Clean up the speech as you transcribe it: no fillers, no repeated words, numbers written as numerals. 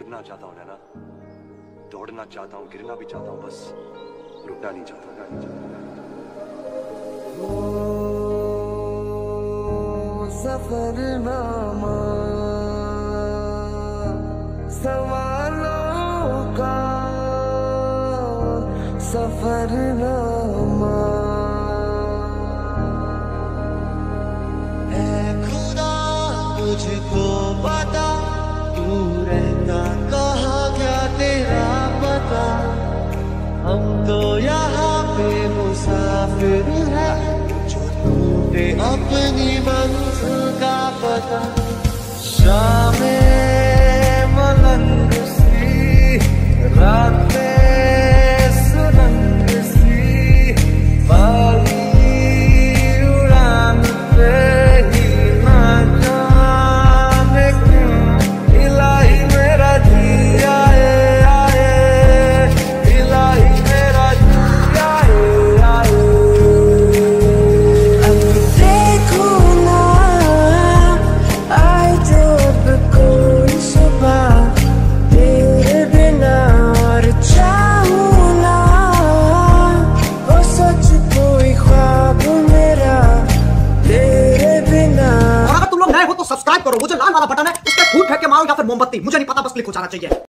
उड़ना चाहता हूँ नैना, दौड़ना चाहता हूँ, गिरना भी चाहता हूँ, बस रुकना नहीं चाहता। सफरनामा सवालों का सफरनामा है खुदा तुझको पता तू रहता कहाँ क्या तेरा पता। हम तो यहाँ पे मुसाफिर हैं जो टूटे अपनी मंजिल का पता। शामें मलंग सी रातें सुरंग सी वाली उड़ान पे ही ना जाने क्यों इलाही मेरा जी आए आए, इलाही मेरा जी आए आए। अब देखो ना आए जब कोई सुबह तेरे बिना और चाहूं ना वो सच कोई ख्वाब मेरा तेरे बिना। और अगर तुम लोग नए हो तो सब्सक्राइब करो, वो जो लाल वाला बटन है उस पर फूट फेंक के मारो या फिर मोमबत्ती, मुझे नहीं पता, बस क्लिक हो जाना चाहिए।